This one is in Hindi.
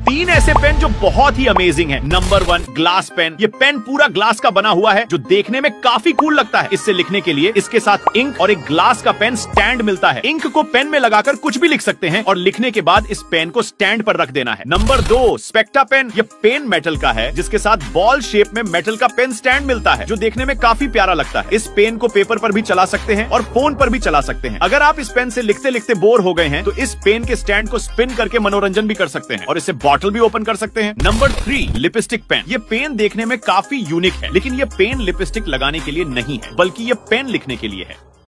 3 ऐसे पेन जो बहुत ही अमेजिंग है। Number 1 glass pen. ये पेन पूरा ग्लास का बना हुआ है जो देखने में काफी कूल लगता है। इससे लिखने के लिए इसके साथ इंक और एक ग्लास का पेन स्टैंड मिलता है। इंक को पेन में लगाकर कुछ भी लिख सकते हैं और लिखने के बाद इस पेन को स्टैंड पर रख देना है। नंबर 2 स्पेक्टा पेन। ये पेन मेटल का है जिसके साथ बॉल शेप में मेटल का पेन स्टैंड मिलता है जो देखने में काफी प्यारा लगता है। इस पेन को पेपर पर भी चला सकते हैं और फोन पर भी चला सकते हैं। अगर आप इस पेन से लिखते लिखते बोर हो गए हैं तो इस पेन के स्टैंड को स्पिन करके मनोरंजन भी कर सकते हैं और इससे बॉटल भी ओपन कर सकते हैं। Number 3 lipstick pen. ये पेन देखने में काफी यूनिक है लेकिन ये पेन लिपस्टिक लगाने के लिए नहीं है बल्कि ये पेन लिखने के लिए है।